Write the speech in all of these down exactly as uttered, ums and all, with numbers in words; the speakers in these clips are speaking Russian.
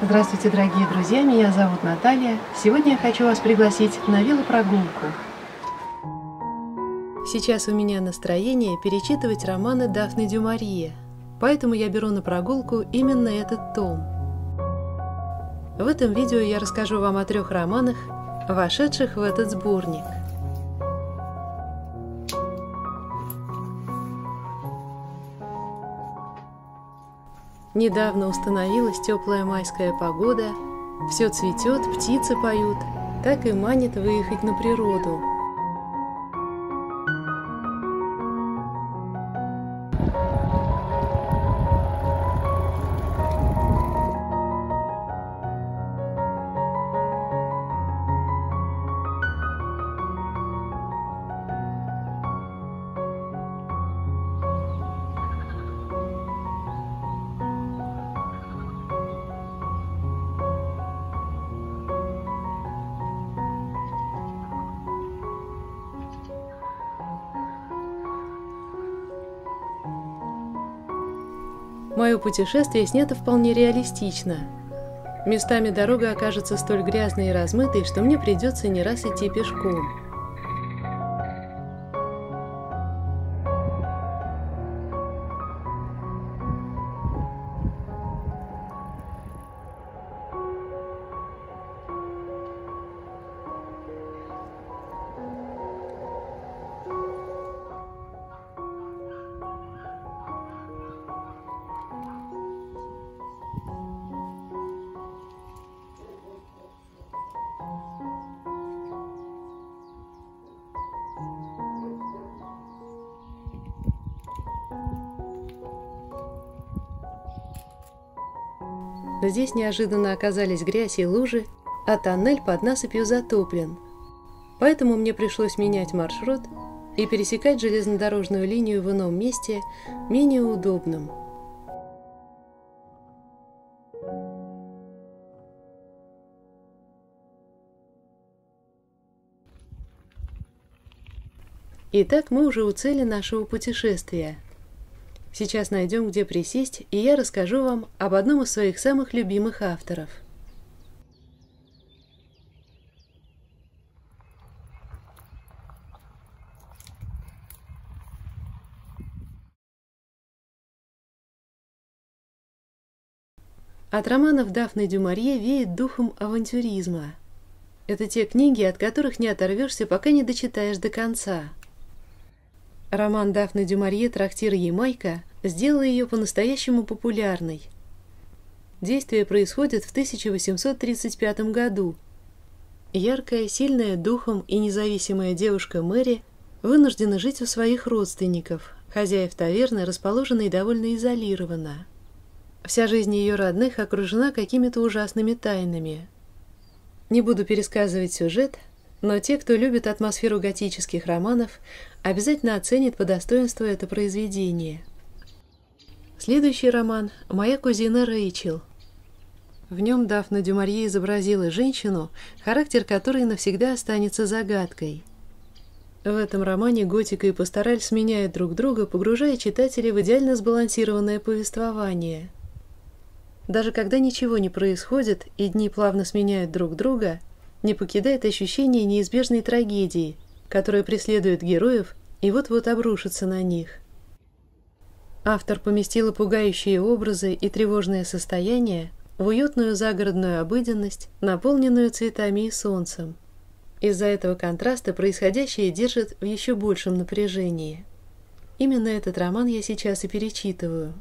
Здравствуйте, дорогие друзья, меня зовут Наталья. Сегодня я хочу вас пригласить на велопрогулку. Сейчас у меня настроение перечитывать романы Дафны дю Мариа, поэтому я беру на прогулку именно этот том. В этом видео я расскажу вам о трех романах, вошедших в этот сборник. Недавно установилась теплая майская погода, все цветет, птицы поют, так и манит выехать на природу. Мое путешествие снято вполне реалистично. Местами дорога окажется столь грязной и размытой, что мне придется не раз идти пешком. Здесь неожиданно оказались грязь и лужи, а тоннель под насыпью затоплен. Поэтому мне пришлось менять маршрут и пересекать железнодорожную линию в ином месте, менее удобном. Итак, мы уже у цели нашего путешествия. Сейчас найдем, где присесть, и я расскажу вам об одном из своих самых любимых авторов. От романов Дафны дю Мариа веет духом авантюризма. Это те книги, от которых не оторвешься, пока не дочитаешь до конца. Роман Дафны дю Мариа «Трактир Ямайка» сделал ее по-настоящему популярной. Действие происходит в тысяча восемьсот тридцать пятом году. Яркая, сильная духом и независимая девушка Мэри вынуждена жить у своих родственников, хозяев таверны, расположенной довольно изолированно. Вся жизнь ее родных окружена какими-то ужасными тайнами. Не буду пересказывать сюжет, но те, кто любит атмосферу готических романов, обязательно оценят по достоинству это произведение. Следующий роман «Моя кузина Рэйчел». В нем Дафна дю Мариа изобразила женщину, характер которой навсегда останется загадкой. В этом романе готика и пастораль сменяют друг друга, погружая читателей в идеально сбалансированное повествование. Даже когда ничего не происходит и дни плавно сменяют друг друга, не покидает ощущение неизбежной трагедии, которая преследует героев и вот-вот обрушится на них. Автор поместила пугающие образы и тревожное состояние в уютную загородную обыденность, наполненную цветами и солнцем. Из-за этого контраста происходящее держит в еще большем напряжении. Именно этот роман я сейчас и перечитываю.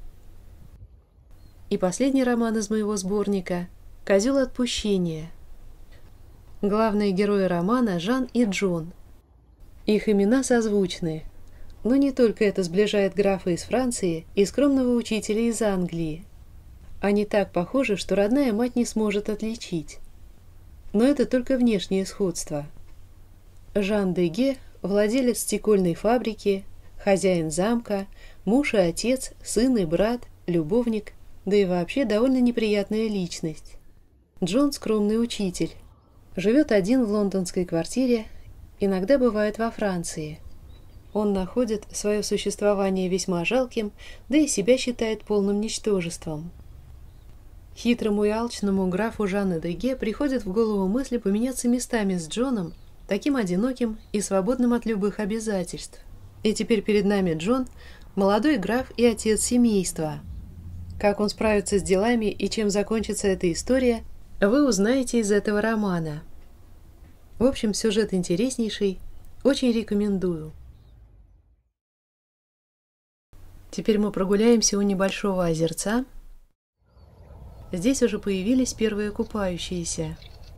И последний роман из моего сборника «Козел отпущения». Главные герои романа Жан и Джон. Их имена созвучны, но не только это сближает графа из Франции и скромного учителя из Англии. Они так похожи, что родная мать не сможет отличить. Но это только внешнее сходство. Жан де Ге – владелец стекольной фабрики, хозяин замка, муж и отец, сын и брат, любовник, да и вообще довольно неприятная личность. Джон – скромный учитель. Живет один в лондонской квартире, иногда бывает во Франции. Он находит свое существование весьма жалким, да и себя считает полным ничтожеством. Хитрому и алчному графу Жанны Д'Эге приходит в голову мысль поменяться местами с Джоном, таким одиноким и свободным от любых обязательств. И теперь перед нами Джон, молодой граф и отец семейства. Как он справится с делами и чем закончится эта история, вы узнаете из этого романа. В общем, сюжет интереснейший, очень рекомендую. Теперь мы прогуляемся у небольшого озерца. Здесь уже появились первые купающиеся.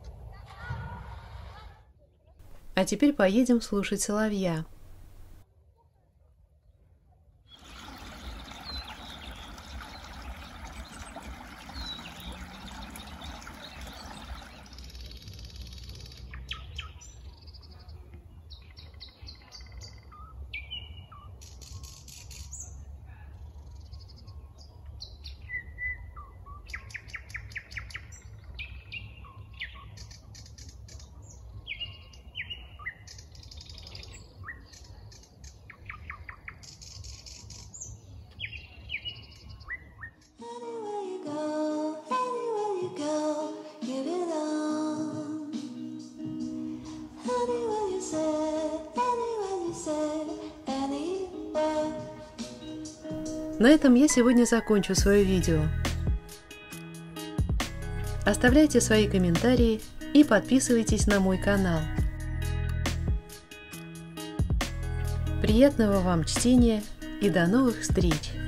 А теперь поедем слушать соловья. На этом я сегодня закончу свое видео. Оставляйте свои комментарии и подписывайтесь на мой канал. Приятного вам чтения и до новых встреч!